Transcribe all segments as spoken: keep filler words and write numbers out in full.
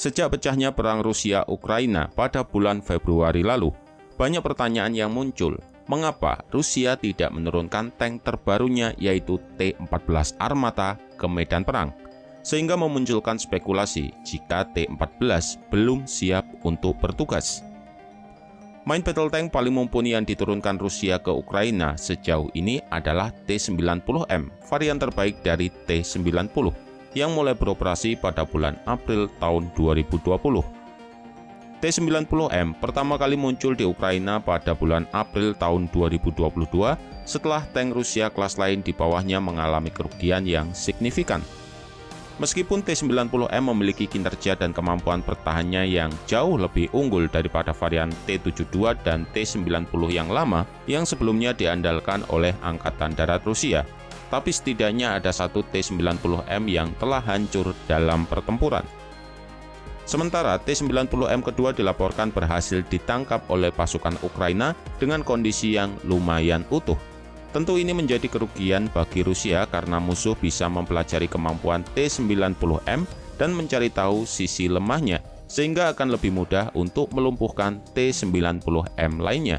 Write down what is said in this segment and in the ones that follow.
Sejak pecahnya perang Rusia-Ukraina pada bulan Februari lalu, banyak pertanyaan yang muncul. Mengapa Rusia tidak menurunkan tank terbarunya yaitu T empat belas Armata ke medan perang? Sehingga memunculkan spekulasi jika T empat belas belum siap untuk bertugas. Main battle tank paling mumpuni yang diturunkan Rusia ke Ukraina sejauh ini adalah T sembilan puluh M, varian terbaik dari T sembilan puluh, yang mulai beroperasi pada bulan April tahun dua ribu dua puluh. T sembilan puluh M pertama kali muncul di Ukraina pada bulan April tahun dua ribu dua puluh dua setelah tank Rusia kelas lain di bawahnya mengalami kerugian yang signifikan. Meskipun T sembilan puluh M memiliki kinerja dan kemampuan bertahannya yang jauh lebih unggul daripada varian T tujuh puluh dua dan T sembilan puluh yang lama yang sebelumnya diandalkan oleh Angkatan Darat Rusia, tapi setidaknya ada satu T sembilan puluh M yang telah hancur dalam pertempuran. Sementara T sembilan puluh M kedua dilaporkan berhasil ditangkap oleh pasukan Ukraina dengan kondisi yang lumayan utuh. Tentu ini menjadi kerugian bagi Rusia karena musuh bisa mempelajari kemampuan T sembilan puluh M dan mencari tahu sisi lemahnya, sehingga akan lebih mudah untuk melumpuhkan T sembilan puluh M lainnya.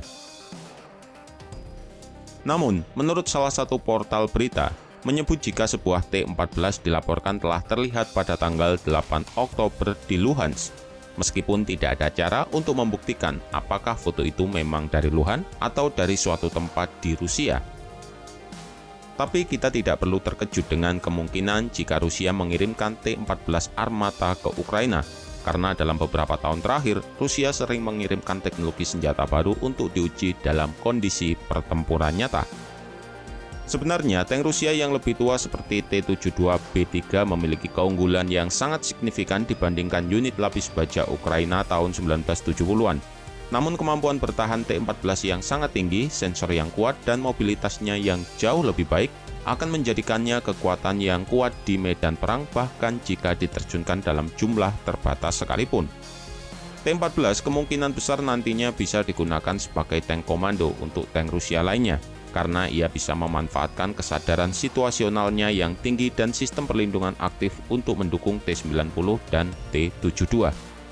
Namun, menurut salah satu portal berita, menyebut jika sebuah T empat belas dilaporkan telah terlihat pada tanggal delapan Oktober di Luhansk, meskipun tidak ada cara untuk membuktikan apakah foto itu memang dari Luhansk atau dari suatu tempat di Rusia. Tapi kita tidak perlu terkejut dengan kemungkinan jika Rusia mengirimkan T empat belas Armata ke Ukraina, karena dalam beberapa tahun terakhir, Rusia sering mengirimkan teknologi senjata baru untuk diuji dalam kondisi pertempuran nyata. Sebenarnya, tank Rusia yang lebih tua seperti T tujuh puluh dua B tiga memiliki keunggulan yang sangat signifikan dibandingkan unit lapis baja Ukraina tahun seribu sembilan ratus tujuh puluhan. Namun kemampuan bertahan T empat belas yang sangat tinggi, sensor yang kuat, dan mobilitasnya yang jauh lebih baik akan menjadikannya kekuatan yang kuat di medan perang bahkan jika diterjunkan dalam jumlah terbatas sekalipun. T empat belas kemungkinan besar nantinya bisa digunakan sebagai tank komando untuk tank Rusia lainnya, karena ia bisa memanfaatkan kesadaran situasionalnya yang tinggi dan sistem perlindungan aktif untuk mendukung T sembilan puluh dan T tujuh puluh dua.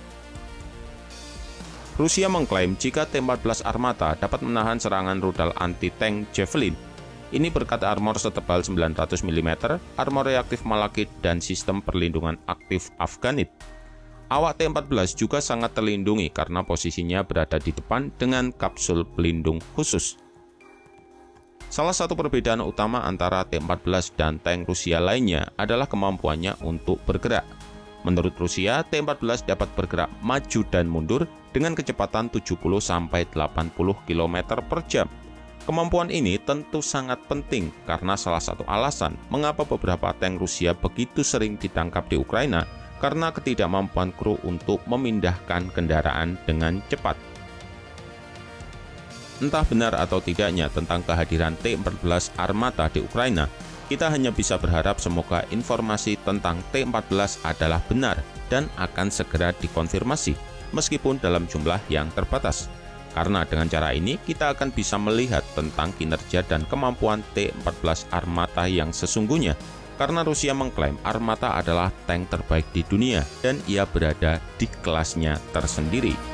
Rusia mengklaim jika T empat belas Armata dapat menahan serangan rudal anti-tank Javelin. Ini berkat armor setebal sembilan ratus milimeter, armor reaktif Malakit, dan sistem perlindungan aktif Afganit. Awak T empat belas juga sangat terlindungi karena posisinya berada di depan dengan kapsul pelindung khusus. Salah satu perbedaan utama antara T empat belas dan tank Rusia lainnya adalah kemampuannya untuk bergerak. Menurut Rusia, T empat belas dapat bergerak maju dan mundur dengan kecepatan tujuh puluh sampai delapan puluh kilometer per jam. Kemampuan ini tentu sangat penting karena salah satu alasan mengapa beberapa tank Rusia begitu sering ditangkap di Ukraina karena ketidakmampuan kru untuk memindahkan kendaraan dengan cepat. Entah benar atau tidaknya tentang kehadiran T empat belas Armata di Ukraina, kita hanya bisa berharap semoga informasi tentang T empat belas adalah benar dan akan segera dikonfirmasi, meskipun dalam jumlah yang terbatas. Karena dengan cara ini, kita akan bisa melihat tentang kinerja dan kemampuan T empat belas Armata yang sesungguhnya, karena Rusia mengklaim Armata adalah tank terbaik di dunia dan ia berada di kelasnya tersendiri.